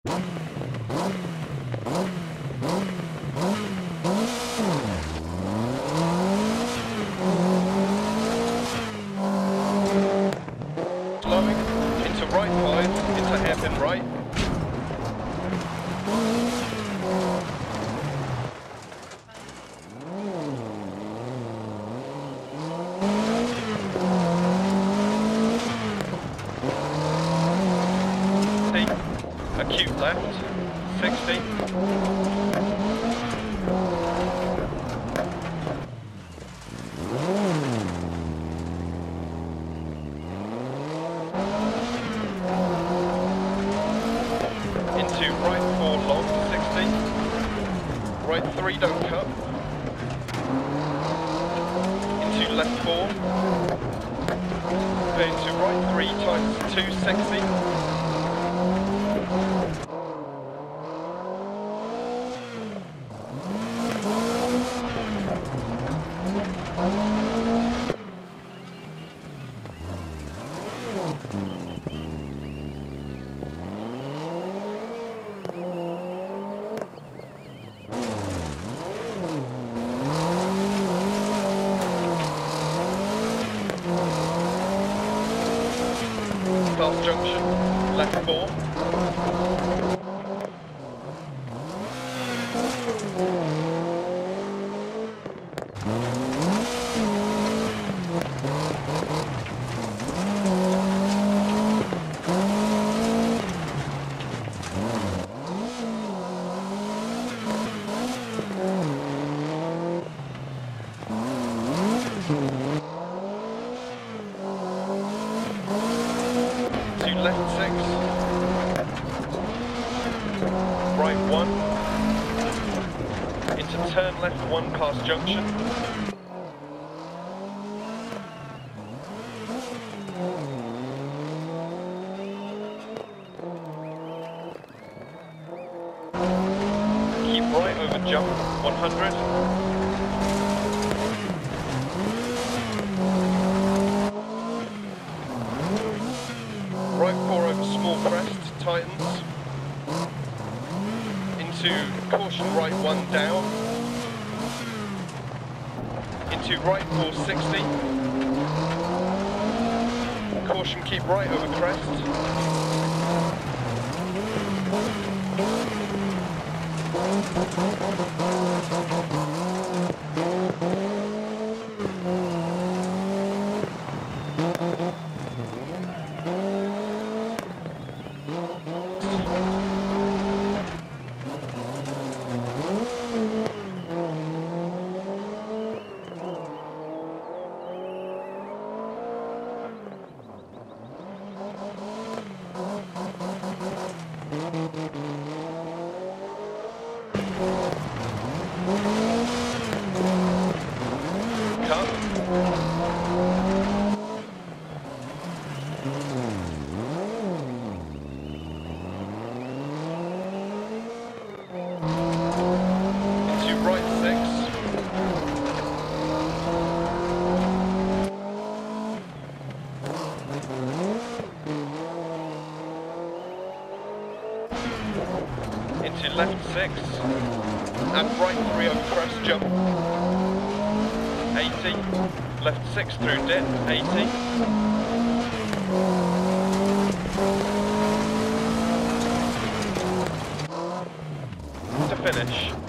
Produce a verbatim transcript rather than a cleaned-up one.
Slowing, into right five, into hairpin right. Acute left, sixty. Into right four long, sixty. Right three don't cut. Into left four. Into right three times two, sixty. Fast junction, left four. Left six, right one, into turn left one past junction, keep right over jump one hundred. Right four over small crest, tightens. Into caution right one down. Into right four sixty. Caution keep right over crest. Cut. Into right six. Into left six. And right three over crest jump. eighty. Left six through dip, eighty. To finish.